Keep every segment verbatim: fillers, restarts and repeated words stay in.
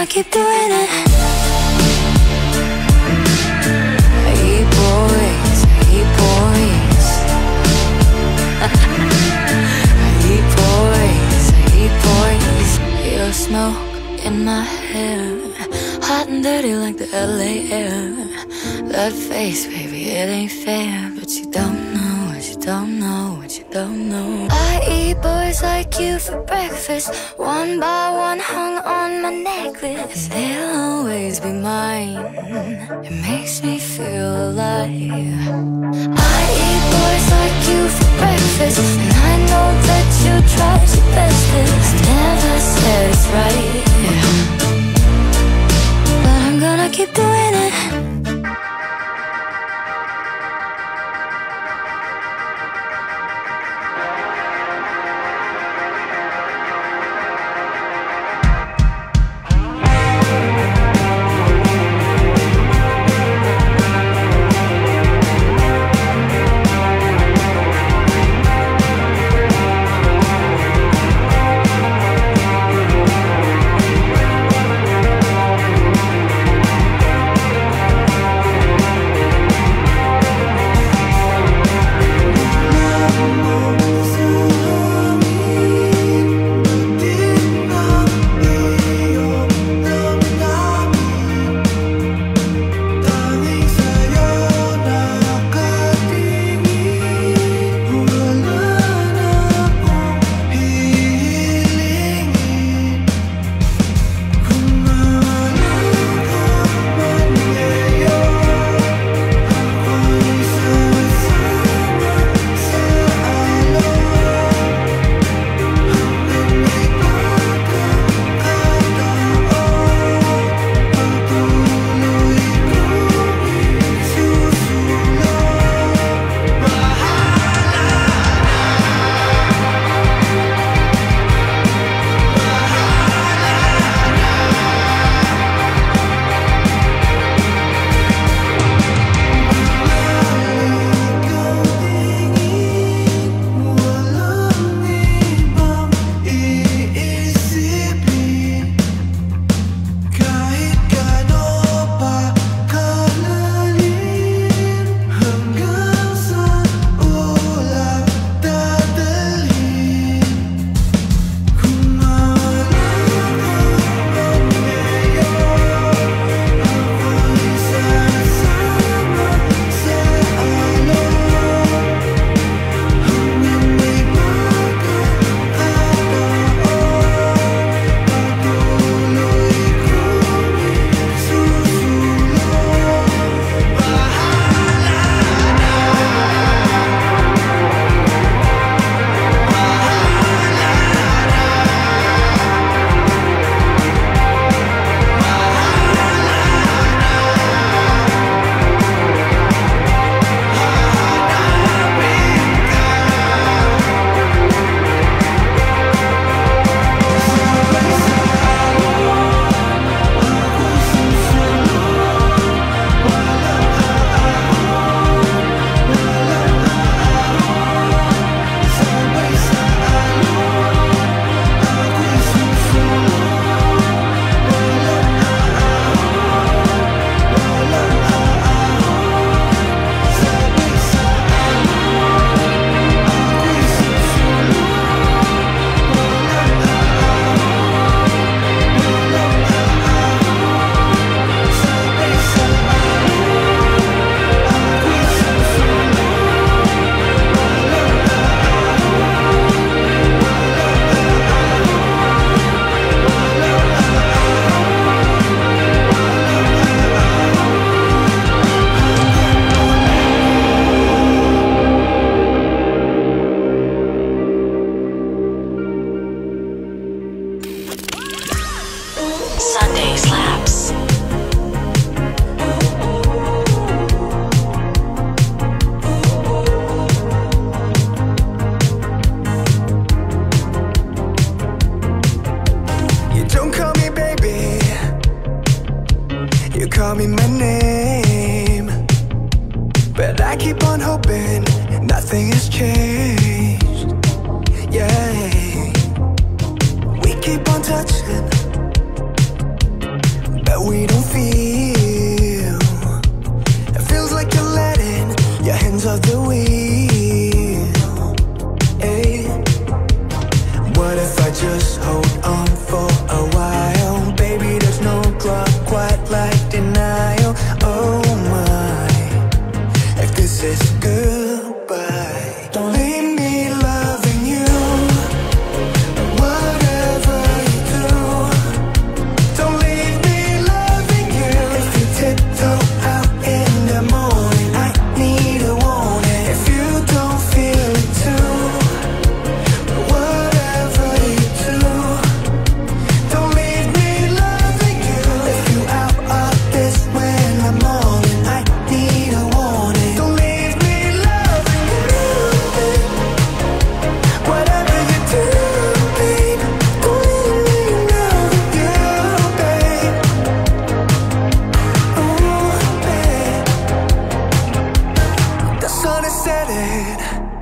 I keep doing it. I eat boys, I eat boys. I eat boys, I eat boys. Your smoke in my hair, hot and dirty like the L A air. That face, baby, it ain't fair. But you don't know what you don't know, what you don't know. I eat boys like you for breakfast, one by one hung on my necklace. They'll always be mine, it makes me feel alive. I eat boys like you for breakfast, and I know that you tried your bestest. Never said it's right, but I'm gonna keep doing it. call me my name, but I keep on hoping nothing has changed. Yeah, we keep on touching, we don't feel. It feels like you're letting your hands off the wheel. Hey. What if I just hold on for a while? Baby, there's no drug quite like denial. Oh my, if this is goodbye, don't leave me loving you. Whatever you do, don't leave me loving you. If you tiptoe out in the morning, I need a warning. If you don't feel it too, whatever you do, don't leave me loving you. If you out of this when I'm on and I need a warning, don't leave me loving you. Whatever you do, babe, don't leave me loving you, babe. Ooh, babe. The sun is setting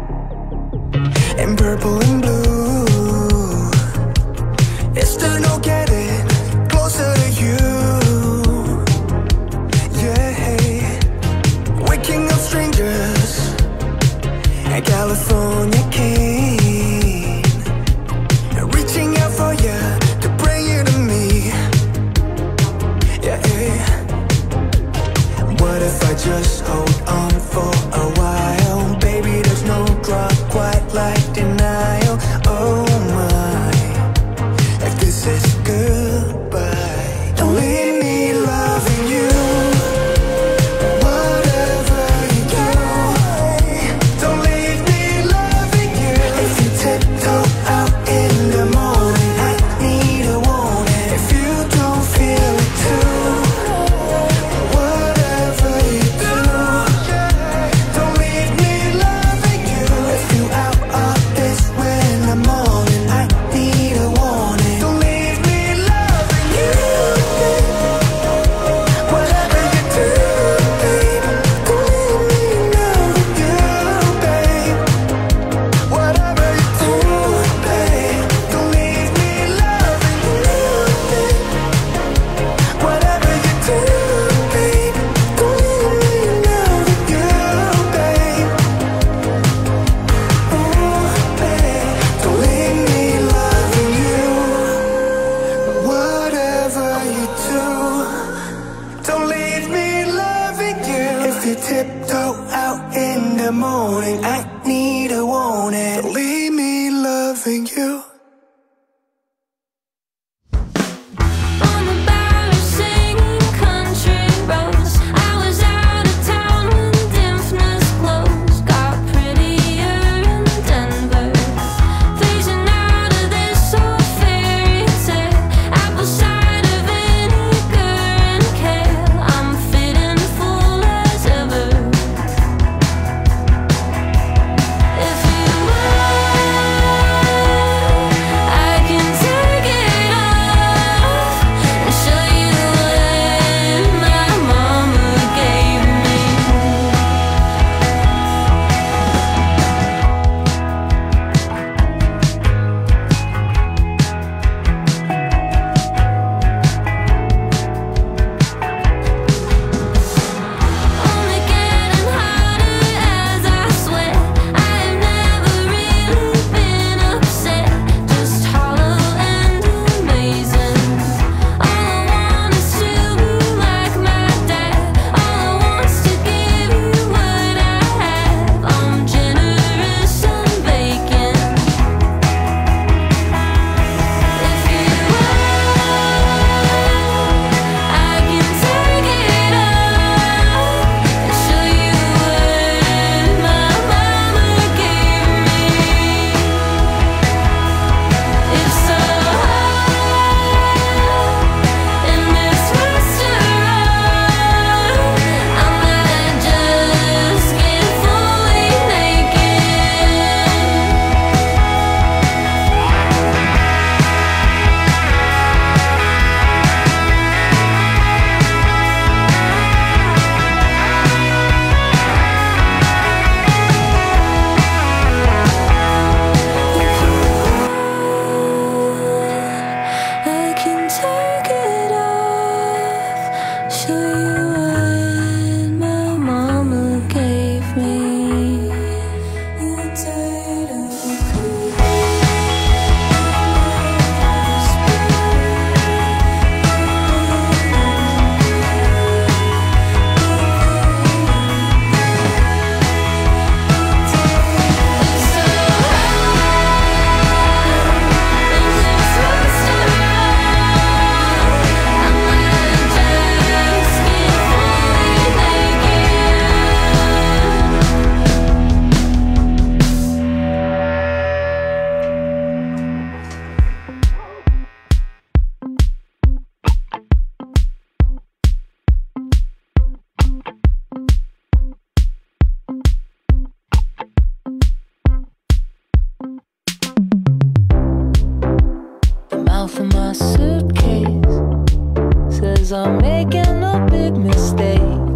in purple and blue. It's still no getting closer to you. Yeah, waking up strangers at California King, reaching out for you to bring you to me. Yeah, what if I just hold on for a while? Baby, there's no drug quite like denial. Oh my, if this is goodbye, don't leave me loving you. Whatever you do, don't leave me loving you. If you tiptoe out in the morning, I need a warning. If you don't feel it too, whatever you do, don't leave me loving you. If you out of this when I'm on and I need a warning, don't leave me loving you. Whatever you do, babe, don't leave me loving you, babe. Whatever you do, babe, don't leave me loving you, babe. Whatever you do, babe, don't leave me loving you, babe. Ooh, babe, don't leave me loving you. Whatever you do, don't leave me loving you. If you tiptoe out in the morning, I need a warning. Don't leave me loving you. On the barrel singing country roads, I was out of town when Dimphner's closed. Got prettier in Denver, phasing out of this old fairy tale. Apple cider vinegar and kale, I'm fitting full as ever. If you 'cause I'm making a big mistake.